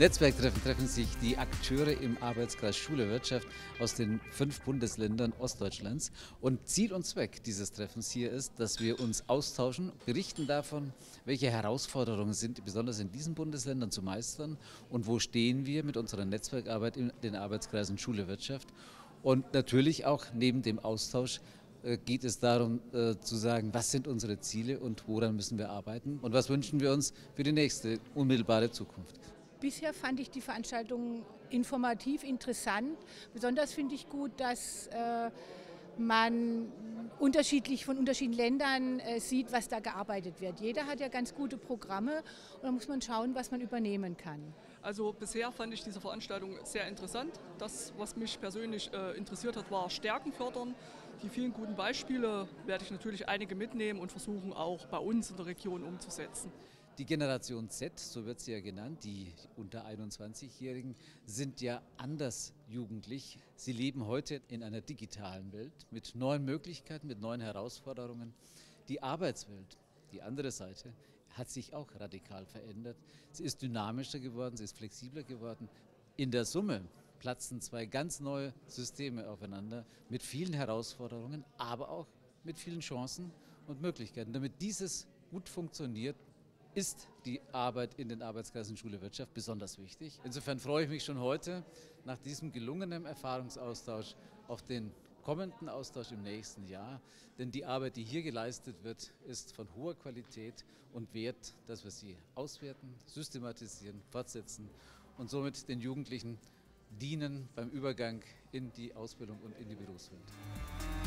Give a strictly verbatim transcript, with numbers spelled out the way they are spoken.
Netzwerktreffen treffen sich die Akteure im Arbeitskreis Schule Wirtschaft aus den fünf Bundesländern Ostdeutschlands. Und Ziel und Zweck dieses Treffens hier ist, dass wir uns austauschen, berichten davon, welche Herausforderungen sind besonders in diesen Bundesländern zu meistern und wo stehen wir mit unserer Netzwerkarbeit in den Arbeitskreisen Schule Wirtschaft. Und natürlich auch neben dem Austausch äh, geht es darum äh, zu sagen, was sind unsere Ziele und woran müssen wir arbeiten und was wünschen wir uns für die nächste unmittelbare Zukunft. Bisher fand ich die Veranstaltung informativ, interessant. Besonders finde ich gut, dass äh, man unterschiedlich von unterschiedlichen Ländern äh, sieht, was da gearbeitet wird. Jeder hat ja ganz gute Programme und da muss man schauen, was man übernehmen kann. Also bisher fand ich diese Veranstaltung sehr interessant. Das, was mich persönlich äh, interessiert hat, war Stärken fördern. Die vielen guten Beispiele werde ich natürlich einige mitnehmen und versuchen auch bei uns in der Region umzusetzen. Die Generation Z, so wird sie ja genannt, die unter einundzwanzigjährigen, sind ja anders jugendlich. Sie leben heute in einer digitalen Welt mit neuen Möglichkeiten, mit neuen Herausforderungen. Die Arbeitswelt, die andere Seite, hat sich auch radikal verändert. Sie ist dynamischer geworden, sie ist flexibler geworden. In der Summe platzen zwei ganz neue Systeme aufeinander mit vielen Herausforderungen, aber auch mit vielen Chancen und Möglichkeiten. Damit dieses gut funktioniert, ist die Arbeit in den Arbeitskreisen Schule Wirtschaft besonders wichtig. Insofern freue ich mich schon heute nach diesem gelungenen Erfahrungsaustausch auf den kommenden Austausch im nächsten Jahr. Denn die Arbeit, die hier geleistet wird, ist von hoher Qualität und wert, dass wir sie auswerten, systematisieren, fortsetzen und somit den Jugendlichen dienen beim Übergang in die Ausbildung und in die Berufswelt.